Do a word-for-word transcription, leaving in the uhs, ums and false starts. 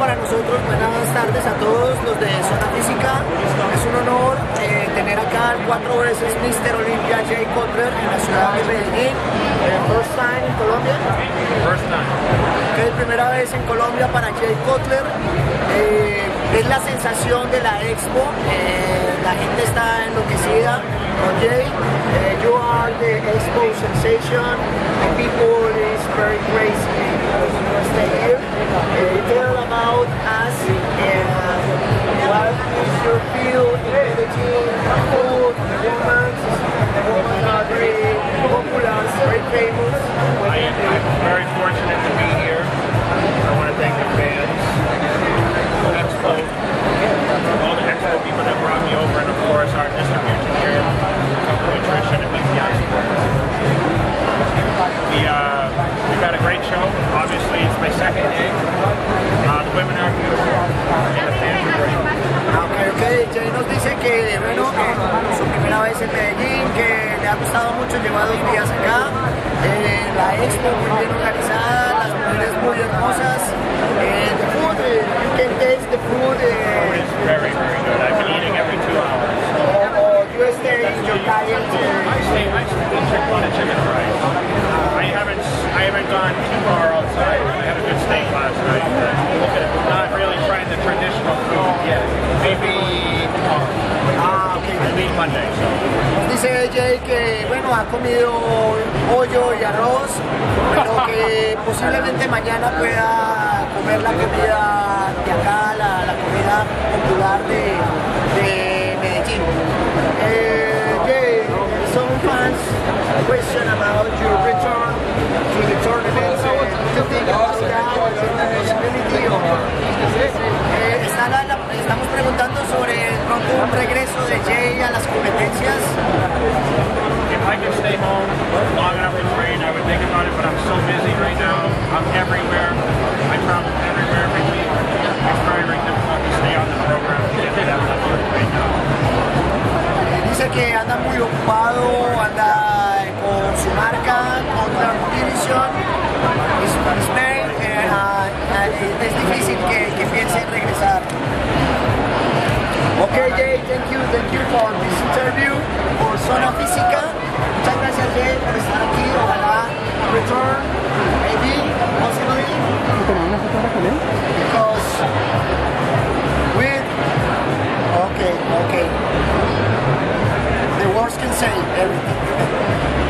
para nosotros, buenas tardes a todos los de Zona Física. Es un honor eh, tener acá al cuatro veces míster Olympia Jay Cutler en la ciudad de Medellín. Eh, first time en Colombia. First time. Okay, primera vez en Colombia para Jay Cutler. Eh, es la sensación de la expo. Eh, la gente está enloquecida con Jay. Eh, you are the expo sensation. The people is very crazy because you stay here. Uh, tell about us and what is your feel in Medellín, food, the women, the women are very popular, very famous. I am, I'm very fortunate to be here. I want to thank the fans, Expo, all the Expo people that brought me over, and of course our distribution here, Company Nutrition and B T I. The, uh, we've had a great show. Obviously, it's my second day. Uh, the women are beautiful, and the fans are great. Ok, ok, Jay nos dice que, bueno, que su primera vez en Medellín, que le ha gustado mucho, lleva dos días acá, eh, la expo muy bien organizada, las mujeres muy hermosas, eh, the food, eh, you can taste the food, Food eh, is very, very good. I've been eating every two hours. or, or you stay in your diet. I stay, I stay chick on a chicken and rice. I haven't, I haven't gone too far outside. I had a good steak last night. But not really trying the traditional food yet. Maybe tomorrow. Ah, ok. Maybe Monday. So. Dice Jay que, bueno, ha comido pollo y arroz, pero que posiblemente mañana pueda comer la comida de acá, la, la comida popular de, de Medellín. Eh, Jay, some fans question about your return to the tournament. Uh, what do you think about that? Is it a possibility or... Eh, está la- la- estamos preguntando sobre de pronto un regreso de Jay a las competencias. If I could stay home long enough to train, I would think about it, but I'm so busy right now. I'm everywhere. I travel everywhere every week. It's very, very difficult to stay on the program and get to that level right now. Dice que anda muy ocupado, anda con su marca, con la división, es, es very, eh, ah, ah, es difícil que, que piense en regresar. Ok, Jay, thank you, thank you for this interview, por Zona Física. Muchas gracias, Jay, por estar aquí. Ojalá return, maybe, possibly, because with, okay, okay. The words can say everything.